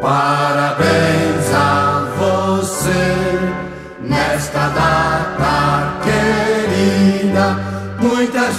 Parabéns a você nesta data querida, muitas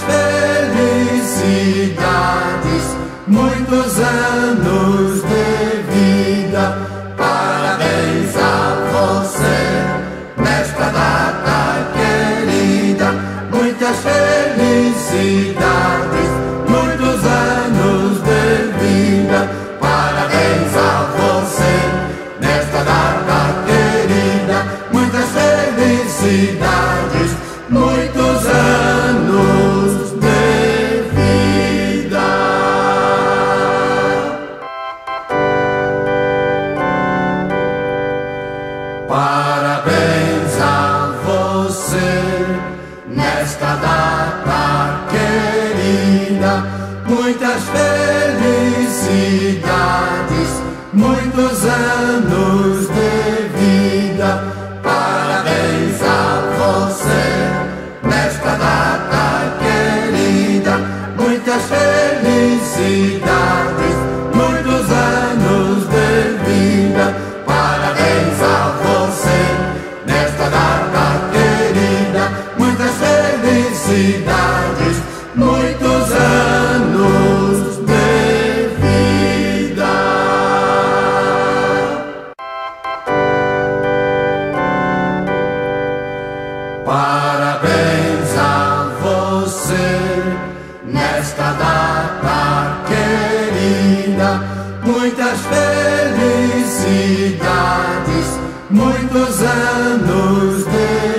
felicidades, muitos anos de vida. Parabéns a você nesta data querida, muitas felicidades, muitos anos de vida. Parabéns a você nesta data querida, muitas felicidades, muitos anos de vida. Parabéns a você nesta data querida, muitas felicidades, muitos anos de vida. Parabéns a você nesta data querida, muitas felicidades, muitos anos de vida. Parabéns a você nesta data querida, muitas felicidades, muitos anos de vida. Parabéns a você nesta data querida, muitas felicidades, muitos anos de